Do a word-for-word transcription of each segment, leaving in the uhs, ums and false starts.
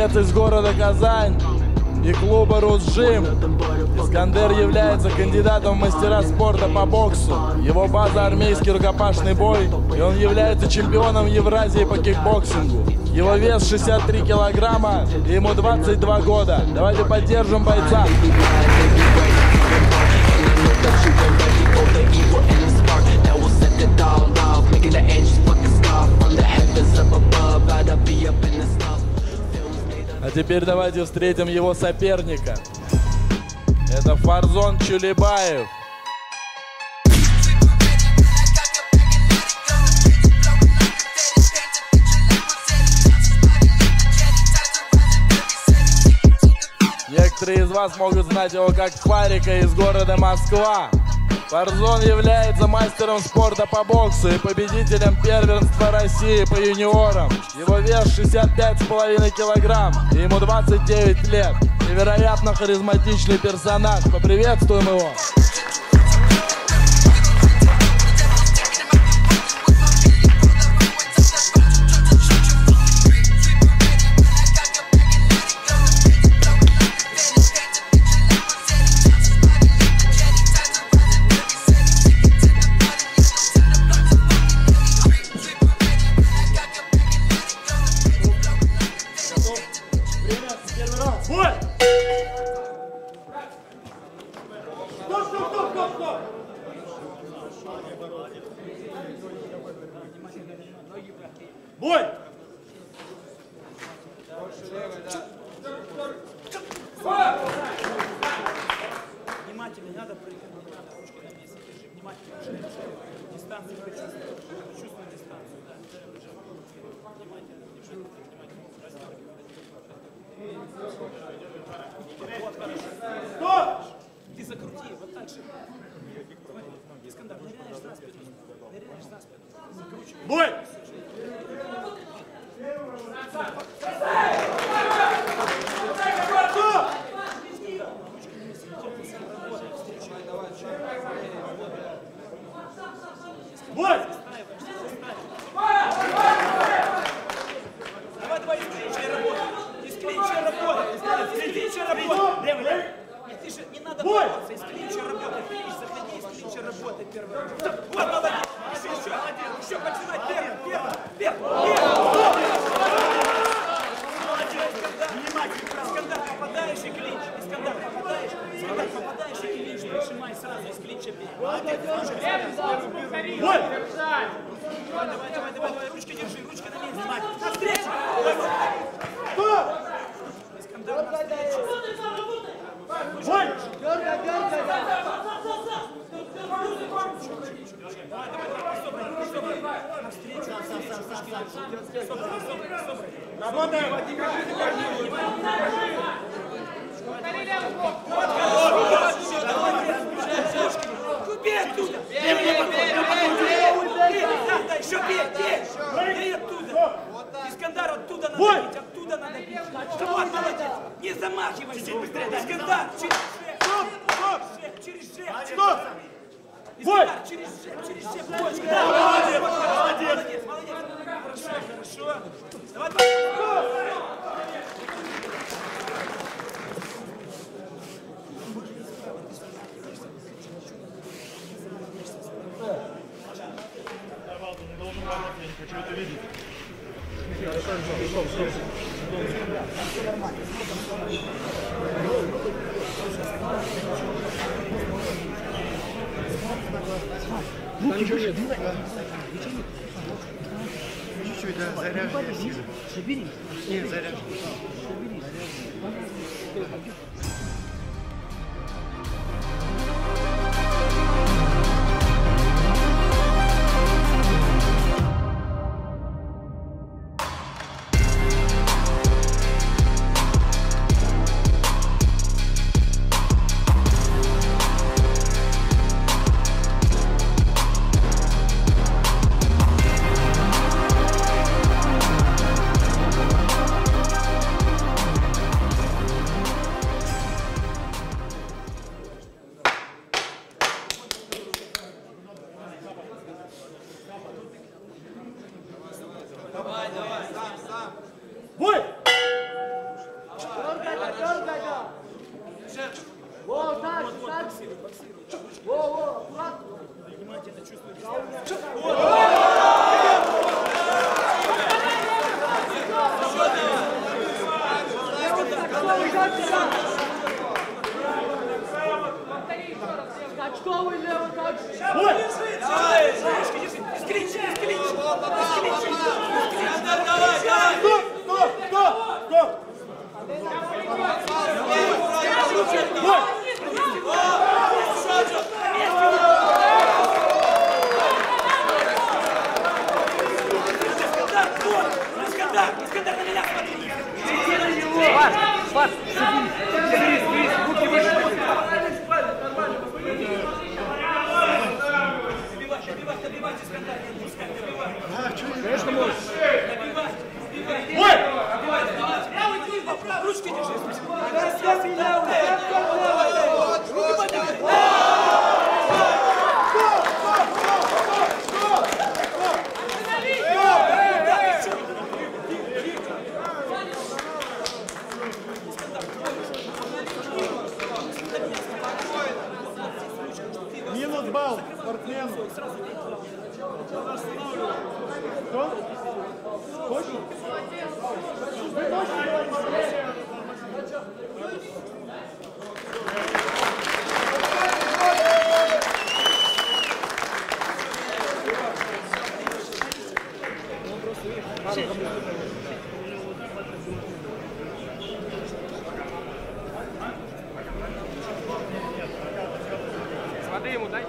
Боец из города Казань и клуба «Русджим». Искандер является кандидатом в мастера спорта по боксу. Его база — армейский рукопашный бой, и он является чемпионом Евразии по кикбоксингу. Его вес шестьдесят три килограмма, и ему двадцать два года. Давайте поддержим бойца. А теперь давайте встретим его соперника. Это Фарзон Чулебаев. Некоторые из вас могут знать его как Фарика из города Москва. Фарзон является мастером спорта по боксу и победителем первенства России по юниорам. Его вес шестьдесят пять с половиной килограмм, и ему двадцать девять лет. Невероятно харизматичный персонаж. Поприветствуем его. Бой! Внимательно, не надо прыгать, не надо ручки на месте держи. Внимательно, дистанцию почувствуй, почувствуй дистанцию, да. Внимательно, держи, внимательно, разгорни. Вот, хорошо. Стоп! Ты закрути, вот так же. Смотри, Искандар, ныряешь за спину, ныряешь за спину, закручивай. Бой! Бой! Давай, давай, из клинча работай. Из клинча работай. Из клинча работай. Левый, левый. Нет, ты же не надо бороться. Из клинча работай. Финиш, заходи, из клинча работай. Первый. Вот, молодец. Еще, молодец. Еще починать. Первый, первый, первый. Молодец, Искандар. Внимательно. Искандар, попадаешь и клинч. Искандар, попадаешь. Искандар, попадаешь и клинч. Прижимай сразу из клинча бей. Молодец. Бой! Давай, давай, давай, давай, ручки держи, ручки на месте. Внимательно. Навстречу! Стоп! Искандар, навстречу. Бой! Дергай, дергай! Давай, давай, давай, собрай, собрай. Навстречу, навстречу, ручки держи. Собрай, собрай, собрай. Работаем! Бей оттуда! Бей еще бей! Бей! Бей оттуда! Искандар, оттуда надо бить! Оттуда надо бить! Вот, молодец! Не замахивайся! Искандар, через шею! Через шею! Стоп! Искандар, через шею! Через шею! Молодец! Молодец! Молодец! Хорошо, хорошо! Давай, давай! Не должен помочь, я не хочу это видеть. Чуть-чуть, да, заряженный снизу. Соберись. Нет, заряженный. Соберись. Качковый левый, качковый. Спас, соберись, соберись, соберись, руки выше. Добивать, добивать, добивать, Искандар, не отпускай, добивать. Конечно, можешь. Добивать, добивать. Ой! Добивать, добивать. Ручки держи. Руки поднимай. Минус балл спортсмену. Что? Хочешь? Воды ему дай.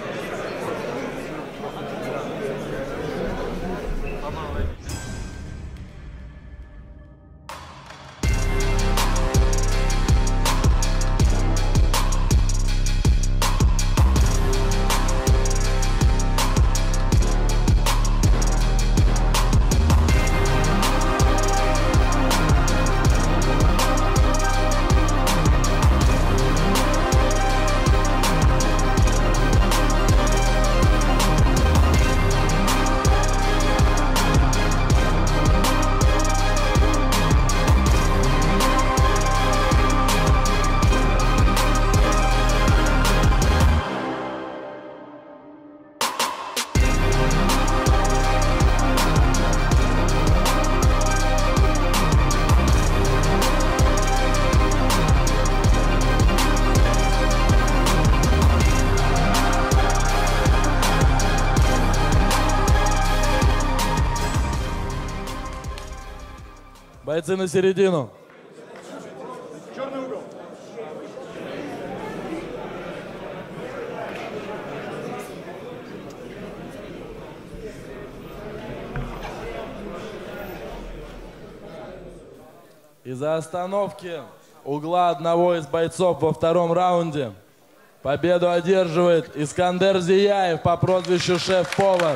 Бойцы на середину. Черный угол. Из-за остановки угла одного из бойцов во втором раунде победу одерживает Искандер Зияев по прозвищу Шеф-Повар.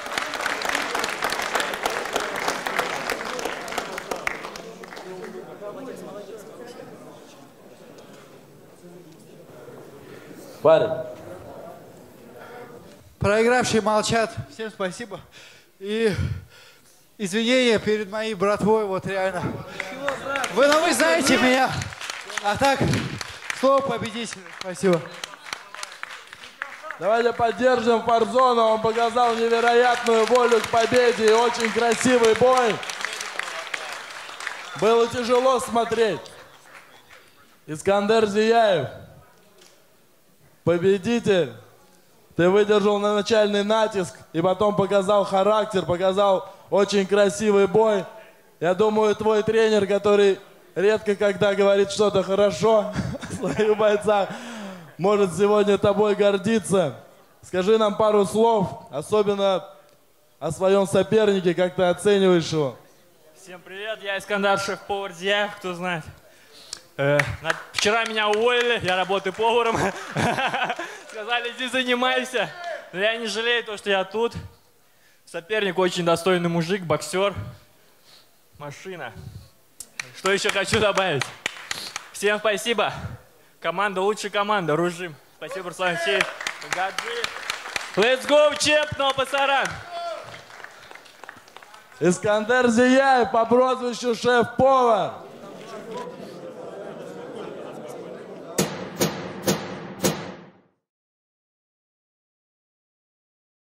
Парень. Проигравшие молчат. Всем спасибо. И извинения перед моей братвой, вот реально. Вы, ну, вы знаете меня. А так, слово победителя. Спасибо. Давайте поддержим Фарзона. Он показал невероятную волю к победе и очень красивый бой. Было тяжело смотреть. Искандер Зияев. Победитель, ты выдержал на начальный натиск и потом показал характер, показал очень красивый бой. Я думаю, твой тренер, который редко когда говорит что-то хорошо о своих бойцах, может сегодня тобой гордиться. Скажи нам пару слов, особенно о своем сопернике, как ты оцениваешь его. Всем привет, я Искандар, шеф-повар Зияев, кто знает. Э, вчера меня уволили, я работаю поваром. Сказали, иди занимайся. Но я не жалею то, что я тут. Соперник очень достойный мужик, боксер. Машина. Что еще хочу добавить? Всем спасибо. Команда, лучшая команда, Ружим. Спасибо, Руслан Алексеевич. Let's go, чеп, но пасаран. Искандер Зияев по прозвищу Шеф-Повар.